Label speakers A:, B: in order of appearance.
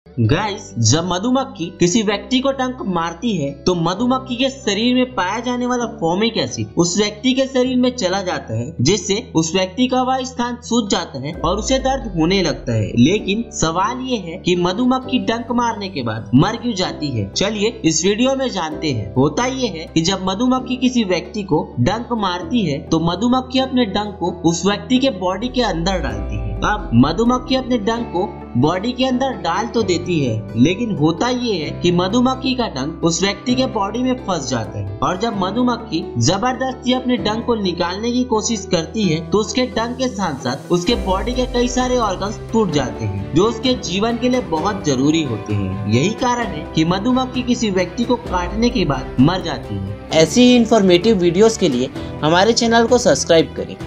A: Guys, जब मधुमक्खी किसी व्यक्ति को डंक मारती है तो मधुमक्खी के शरीर में पाया जाने वाला फॉर्मिक एसिड उस व्यक्ति के शरीर में चला जाता है, जिससे उस व्यक्ति का वह स्थान सूज जाता है और उसे दर्द होने लगता है। लेकिन सवाल ये है कि मधुमक्खी डंक मारने के बाद मर क्यों जाती है? चलिए इस वीडियो में जानते हैं। होता ये है कि जब मधुमक्खी किसी व्यक्ति को डंक मारती है तो मधुमक्खी अपने डंक को उस व्यक्ति के बॉडी के अंदर डालती है। अब मधुमक्खी अपने डंक को बॉडी के अंदर डाल तो देती है, लेकिन होता ये है कि मधुमक्खी का डंक उस व्यक्ति के बॉडी में फंस जाता है और जब मधुमक्खी जबरदस्ती अपने डंक को निकालने की कोशिश करती है तो उसके डंक के साथ साथ उसके बॉडी के कई सारे ऑर्गन्स टूट जाते हैं जो उसके जीवन के लिए बहुत जरूरी होते हैं। यही कारण है कि मधुमक्खी किसी व्यक्ति को काटने के बाद मर जाती है। ऐसी ही इंफॉर्मेटिव वीडियोस के लिए हमारे चैनल को सब्सक्राइब करें।